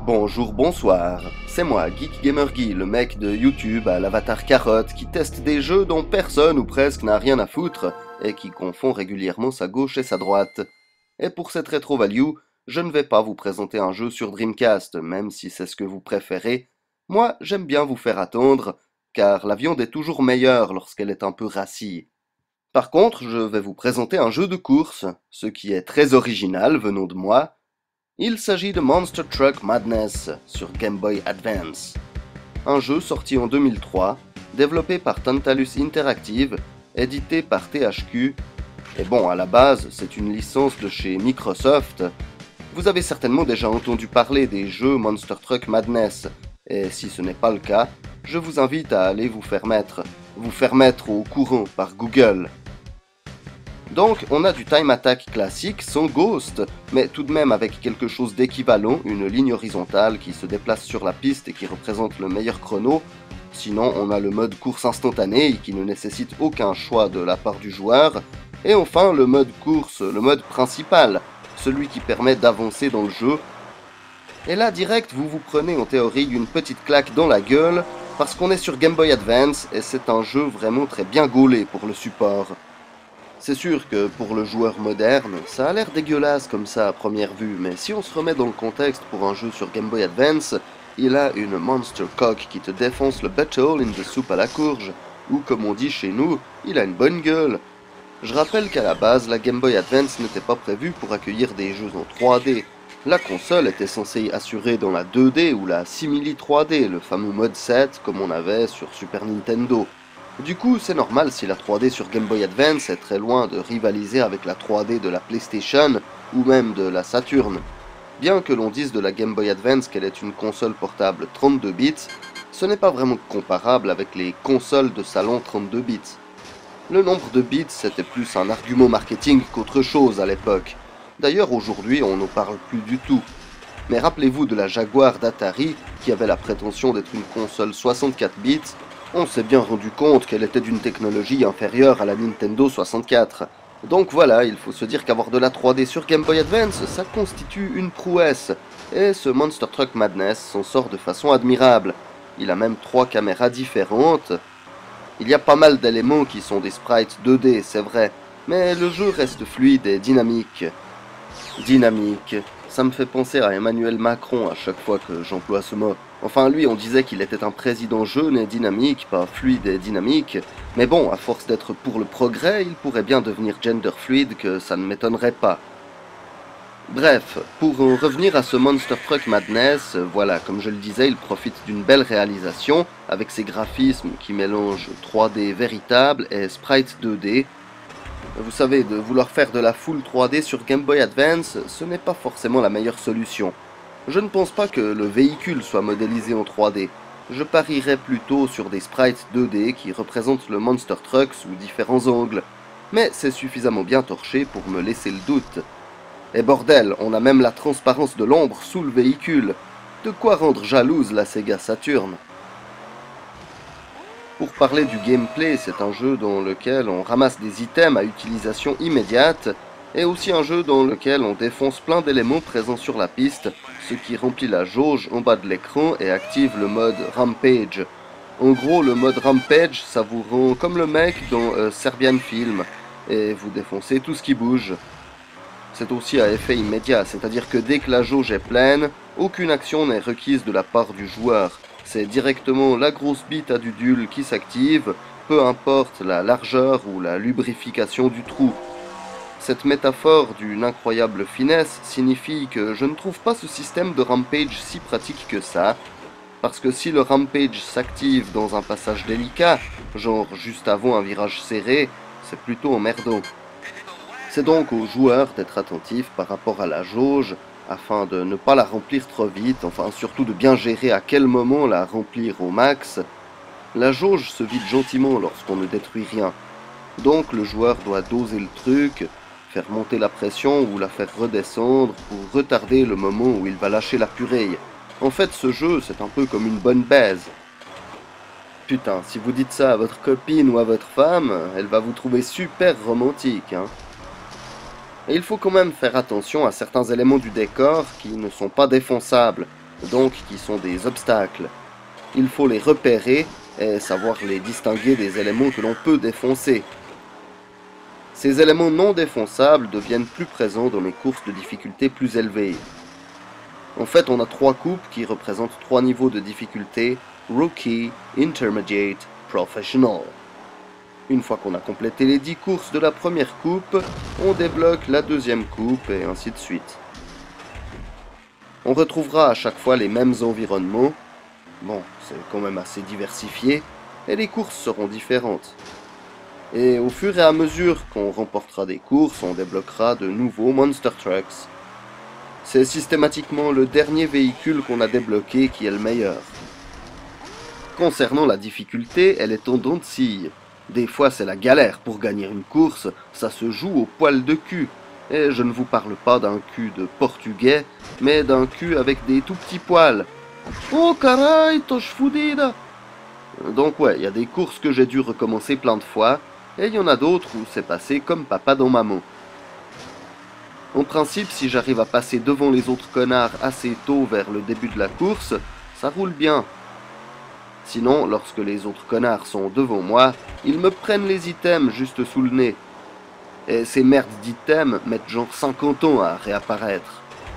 Bonjour, bonsoir, c'est moi, Geek Gamer Guy, le mec de YouTube à l'avatar carotte qui teste des jeux dont personne ou presque n'a rien à foutre et qui confond régulièrement sa gauche et sa droite. Et pour cette rétro value, je ne vais pas vous présenter un jeu sur Dreamcast, même si c'est ce que vous préférez. Moi, j'aime bien vous faire attendre, car la viande est toujours meilleure lorsqu'elle est un peu rassie. Par contre, je vais vous présenter un jeu de course, ce qui est très original venant de moi. Il s'agit de Monster Truck Madness sur Game Boy Advance. Un jeu sorti en 2003, développé par Tantalus Interactive, édité par THQ. Et bon, à la base, c'est une licence de chez Microsoft. Vous avez certainement déjà entendu parler des jeux Monster Truck Madness. Et si ce n'est pas le cas, je vous invite à aller vous faire mettre au courant par Google. Donc on a du time attack classique sans ghost, mais tout de même avec quelque chose d'équivalent, une ligne horizontale qui se déplace sur la piste et qui représente le meilleur chrono. Sinon on a le mode course instantanée qui ne nécessite aucun choix de la part du joueur. Et enfin le mode course, le mode principal, celui qui permet d'avancer dans le jeu. Et là direct vous vous prenez en théorie une petite claque dans la gueule, parce qu'on est sur Game Boy Advance et c'est un jeu vraiment très bien gaulé pour le support. C'est sûr que pour le joueur moderne, ça a l'air dégueulasse comme ça à première vue, mais si on se remet dans le contexte pour un jeu sur Game Boy Advance, il a une monster cock qui te défonce le butthole in the soup à la courge, ou comme on dit chez nous, il a une bonne gueule. Je rappelle qu'à la base, la Game Boy Advance n'était pas prévue pour accueillir des jeux en 3D. La console était censée assurer dans la 2D ou la simili 3D, le fameux mode 7 comme on avait sur Super Nintendo. Du coup, c'est normal si la 3D sur Game Boy Advance est très loin de rivaliser avec la 3D de la PlayStation ou même de la Saturn. Bien que l'on dise de la Game Boy Advance qu'elle est une console portable 32 bits, ce n'est pas vraiment comparable avec les consoles de salon 32 bits. Le nombre de bits c'était plus un argument marketing qu'autre chose à l'époque. D'ailleurs aujourd'hui on n'en parle plus du tout. Mais rappelez-vous de la Jaguar d'Atari qui avait la prétention d'être une console 64 bits. On s'est bien rendu compte qu'elle était d'une technologie inférieure à la Nintendo 64. Donc voilà, il faut se dire qu'avoir de la 3D sur Game Boy Advance, ça constitue une prouesse. Et ce Monster Truck Madness s'en sort de façon admirable. Il a même 3 caméras différentes. Il y a pas mal d'éléments qui sont des sprites 2D, c'est vrai, mais le jeu reste fluide et dynamique. Dynamique, ça me fait penser à Emmanuel Macron à chaque fois que j'emploie ce mot. Enfin, lui, on disait qu'il était un président jeune et dynamique, pas fluide et dynamique. Mais bon, à force d'être pour le progrès, il pourrait bien devenir gender fluide, que ça ne m'étonnerait pas. Bref, pour en revenir à ce Monster Truck Madness, voilà, comme je le disais, il profite d'une belle réalisation, avec ses graphismes qui mélangent 3D véritable et sprite 2D. Vous savez, de vouloir faire de la full 3D sur Game Boy Advance, ce n'est pas forcément la meilleure solution. Je ne pense pas que le véhicule soit modélisé en 3D. Je parierais plutôt sur des sprites 2D qui représentent le Monster Truck sous différents angles. Mais c'est suffisamment bien torché pour me laisser le doute. Et bordel, on a même la transparence de l'ombre sous le véhicule. De quoi rendre jalouse la Sega Saturn. Pour parler du gameplay, c'est un jeu dans lequel on ramasse des items à utilisation immédiate, et aussi un jeu dans lequel on défonce plein d'éléments présents sur la piste, ce qui remplit la jauge en bas de l'écran et active le mode Rampage. En gros, le mode Rampage, ça vous rend comme le mec dans Serbian Film, et vous défoncez tout ce qui bouge. C'est aussi à effet immédiat, c'est-à-dire que dès que la jauge est pleine, aucune action n'est requise de la part du joueur. C'est directement la grosse bite à dudule qui s'active, peu importe la largeur ou la lubrification du trou. Cette métaphore d'une incroyable finesse signifie que je ne trouve pas ce système de rampage si pratique que ça, parce que si le rampage s'active dans un passage délicat, genre juste avant un virage serré, c'est plutôt emmerdant. C'est donc au joueur d'être attentif par rapport à la jauge, afin de ne pas la remplir trop vite, enfin surtout de bien gérer à quel moment la remplir au max. La jauge se vide gentiment lorsqu'on ne détruit rien, donc le joueur doit doser le truc, faire monter la pression ou la faire redescendre pour retarder le moment où il va lâcher la purée. En fait, ce jeu, c'est un peu comme une bonne baise. Putain, si vous dites ça à votre copine ou à votre femme, elle va vous trouver super romantique, hein. Et il faut quand même faire attention à certains éléments du décor qui ne sont pas défonçables. donc qui sont des obstacles. Il faut les repérer et savoir les distinguer des éléments que l'on peut défoncer. Ces éléments non défonçables deviennent plus présents dans les courses de difficulté plus élevées. En fait, on a 3 coupes qui représentent 3 niveaux de difficulté: Rookie, Intermediate, Professional. Une fois qu'on a complété les 10 courses de la première coupe, on débloque la deuxième coupe et ainsi de suite. On retrouvera à chaque fois les mêmes environnements. Bon, c'est quand même assez diversifié, et les courses seront différentes. Et au fur et à mesure qu'on remportera des courses, on débloquera de nouveaux Monster Trucks. C'est systématiquement le dernier véhicule qu'on a débloqué qui est le meilleur. Concernant la difficulté, elle est en dents de scie. Des fois c'est la galère pour gagner une course, ça se joue au poil de cul. Et je ne vous parle pas d'un cul de portugais, mais d'un cul avec des tout petits poils. Oh caray, toche fudida! Donc ouais, il y a des courses que j'ai dû recommencer plein de fois, et il y en a d'autres où c'est passé comme papa dans maman. En principe, si j'arrive à passer devant les autres connards assez tôt vers le début de la course, ça roule bien. Sinon, lorsque les autres connards sont devant moi, ils me prennent les items juste sous le nez. Et ces merdes d'items mettent genre 50 ans à réapparaître.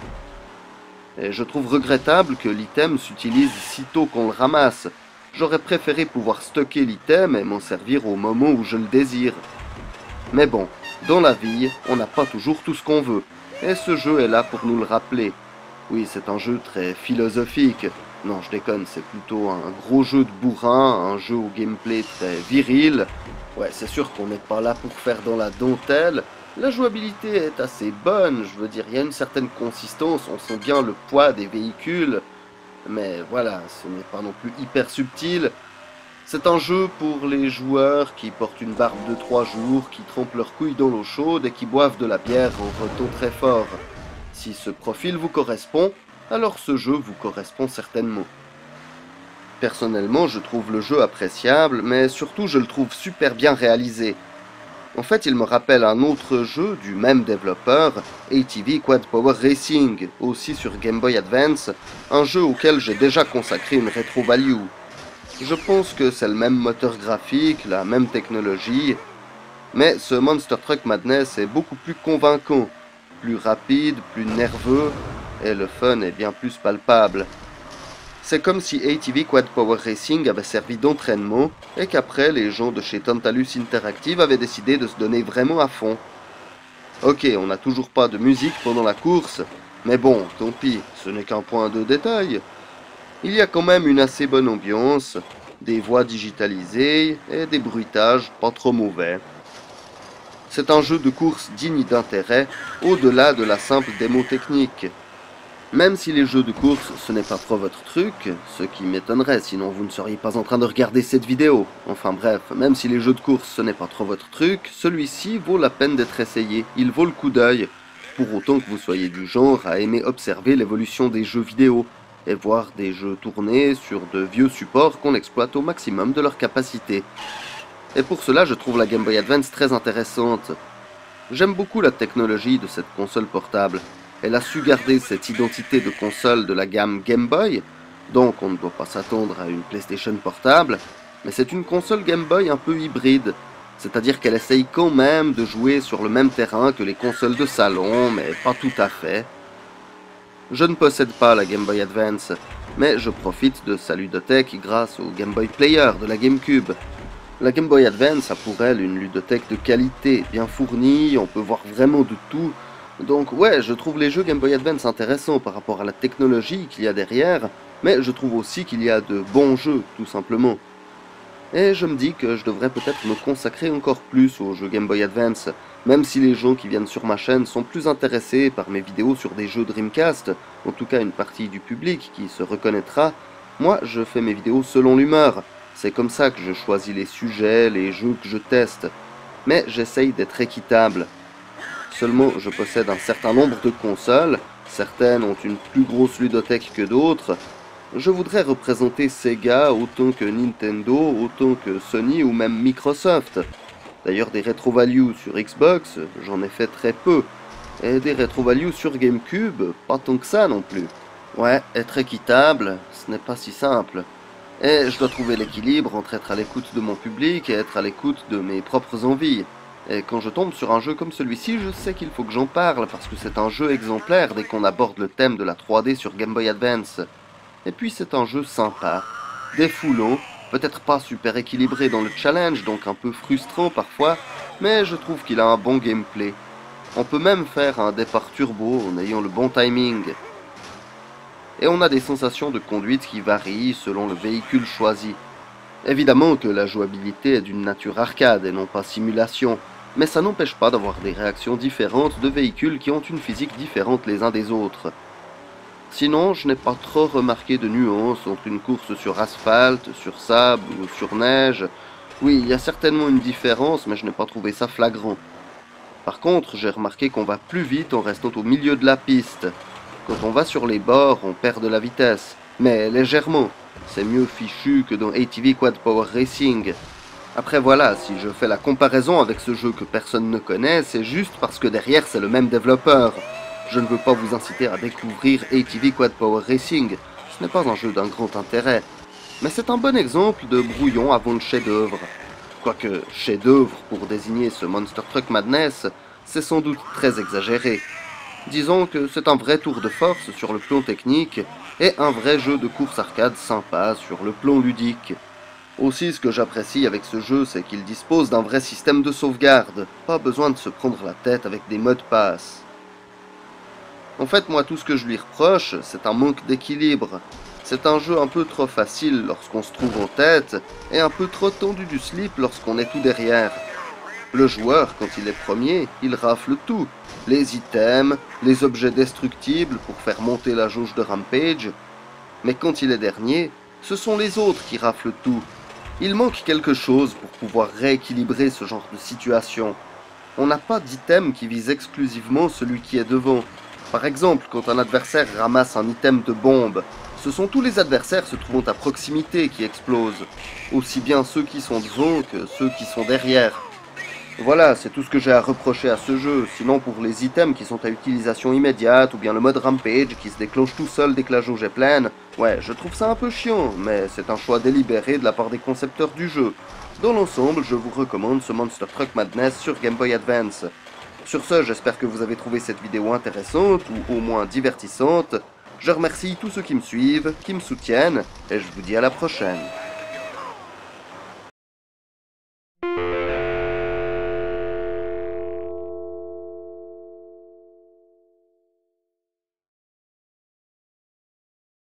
Et je trouve regrettable que l'item s'utilise sitôt qu'on le ramasse. J'aurais préféré pouvoir stocker l'item et m'en servir au moment où je le désire. Mais bon, dans la vie, on n'a pas toujours tout ce qu'on veut. Et ce jeu est là pour nous le rappeler. Oui, c'est un jeu très philosophique. Non, je déconne, c'est plutôt un gros jeu de bourrin, un jeu au gameplay très viril. Ouais, c'est sûr qu'on n'est pas là pour faire dans la dentelle. La jouabilité est assez bonne, je veux dire, il y a une certaine consistance, on sent bien le poids des véhicules. Mais voilà, ce n'est pas non plus hyper subtil. C'est un jeu pour les joueurs qui portent une barbe de 3 jours, qui trempent leurs couilles dans l'eau chaude et qui boivent de la bière en reton très fort. Si ce profil vous correspond, alors ce jeu vous correspond certainement. Personnellement, je trouve le jeu appréciable, mais surtout je le trouve super bien réalisé. En fait, il me rappelle un autre jeu du même développeur, ATV Quad Power Racing, aussi sur Game Boy Advance, un jeu auquel j'ai déjà consacré une rétro-value. Je pense que c'est le même moteur graphique, la même technologie, mais ce Monster Truck Madness est beaucoup plus convaincant, plus rapide, plus nerveux, et le fun est bien plus palpable. C'est comme si ATV Quad Power Racing avait servi d'entraînement et qu'après les gens de chez Tantalus Interactive avaient décidé de se donner vraiment à fond. Ok, on n'a toujours pas de musique pendant la course, mais bon, tant pis, ce n'est qu'un point de détail. Il y a quand même une assez bonne ambiance, des voix digitalisées et des bruitages pas trop mauvais. C'est un jeu de course digne d'intérêt au-delà de la simple démo technique. Même si les jeux de course ce n'est pas trop votre truc, ce qui m'étonnerait sinon vous ne seriez pas en train de regarder cette vidéo. Enfin bref, même si les jeux de course ce n'est pas trop votre truc, celui-ci vaut la peine d'être essayé, il vaut le coup d'œil. Pour autant que vous soyez du genre à aimer observer l'évolution des jeux vidéo, et voir des jeux tournés sur de vieux supports qu'on exploite au maximum de leur capacité. Et pour cela je trouve la Game Boy Advance très intéressante. J'aime beaucoup la technologie de cette console portable. Elle a su garder cette identité de console de la gamme Game Boy, donc on ne doit pas s'attendre à une PlayStation portable, mais c'est une console Game Boy un peu hybride, c'est-à-dire qu'elle essaye quand même de jouer sur le même terrain que les consoles de salon, mais pas tout à fait. Je ne possède pas la Game Boy Advance, mais je profite de sa ludothèque grâce au Game Boy Player de la GameCube. La Game Boy Advance a pour elle une ludothèque de qualité, bien fournie, on peut voir vraiment de tout. Donc ouais, je trouve les jeux Game Boy Advance intéressants par rapport à la technologie qu'il y a derrière, mais je trouve aussi qu'il y a de bons jeux, tout simplement. Et je me dis que je devrais peut-être me consacrer encore plus aux jeux Game Boy Advance, même si les gens qui viennent sur ma chaîne sont plus intéressés par mes vidéos sur des jeux Dreamcast, en tout cas une partie du public qui se reconnaîtra, moi je fais mes vidéos selon l'humeur. C'est comme ça que je choisis les sujets, les jeux que je teste. Mais j'essaye d'être équitable. Seulement, je possède un certain nombre de consoles, certaines ont une plus grosse ludothèque que d'autres. Je voudrais représenter Sega autant que Nintendo, autant que Sony ou même Microsoft. D'ailleurs, des rétro-values sur Xbox, j'en ai fait très peu. Et des rétro-values sur GameCube, pas tant que ça non plus. Ouais, être équitable, ce n'est pas si simple. Et je dois trouver l'équilibre entre être à l'écoute de mon public et être à l'écoute de mes propres envies. Et quand je tombe sur un jeu comme celui-ci, je sais qu'il faut que j'en parle parce que c'est un jeu exemplaire dès qu'on aborde le thème de la 3D sur Game Boy Advance. Et puis c'est un jeu sympa, défoulant, peut-être pas super équilibré dans le challenge, donc un peu frustrant parfois, mais je trouve qu'il a un bon gameplay. On peut même faire un départ turbo en ayant le bon timing. Et on a des sensations de conduite qui varient selon le véhicule choisi. Évidemment que la jouabilité est d'une nature arcade et non pas simulation, mais ça n'empêche pas d'avoir des réactions différentes de véhicules qui ont une physique différente les uns des autres. Sinon, je n'ai pas trop remarqué de nuances entre une course sur asphalte, sur sable ou sur neige. Oui, il y a certainement une différence, mais je n'ai pas trouvé ça flagrant. Par contre, j'ai remarqué qu'on va plus vite en restant au milieu de la piste. Quand on va sur les bords, on perd de la vitesse, mais légèrement. C'est mieux fichu que dans ATV Quad Power Racing. Après voilà, si je fais la comparaison avec ce jeu que personne ne connaît, c'est juste parce que derrière c'est le même développeur. Je ne veux pas vous inciter à découvrir ATV Quad Power Racing, ce n'est pas un jeu d'un grand intérêt. Mais c'est un bon exemple de brouillon avant le chef-d'œuvre. Quoique chef-d'œuvre pour désigner ce Monster Truck Madness, c'est sans doute très exagéré. Disons que c'est un vrai tour de force sur le plan technique et un vrai jeu de course arcade sympa sur le plan ludique. Aussi, ce que j'apprécie avec ce jeu, c'est qu'il dispose d'un vrai système de sauvegarde, pas besoin de se prendre la tête avec des mots de passe. En fait, moi, tout ce que je lui reproche, c'est un manque d'équilibre. C'est un jeu un peu trop facile lorsqu'on se trouve en tête, et un peu trop tendu du slip lorsqu'on est tout derrière. Le joueur, quand il est premier, il rafle tout. Les items, les objets destructibles pour faire monter la jauge de Rampage. Mais quand il est dernier, ce sont les autres qui raflent tout. Il manque quelque chose pour pouvoir rééquilibrer ce genre de situation. On n'a pas d'item qui vise exclusivement celui qui est devant. Par exemple, quand un adversaire ramasse un item de bombe, ce sont tous les adversaires se trouvant à proximité qui explosent. Aussi bien ceux qui sont devant que ceux qui sont derrière. Voilà, c'est tout ce que j'ai à reprocher à ce jeu. Sinon, pour les items qui sont à utilisation immédiate, ou bien le mode Rampage qui se déclenche tout seul dès que la jauge est pleine, ouais, je trouve ça un peu chiant, mais c'est un choix délibéré de la part des concepteurs du jeu. Dans l'ensemble, je vous recommande ce Monster Truck Madness sur Game Boy Advance. Sur ce, j'espère que vous avez trouvé cette vidéo intéressante, ou au moins divertissante. Je remercie tous ceux qui me suivent, qui me soutiennent, et je vous dis à la prochaine.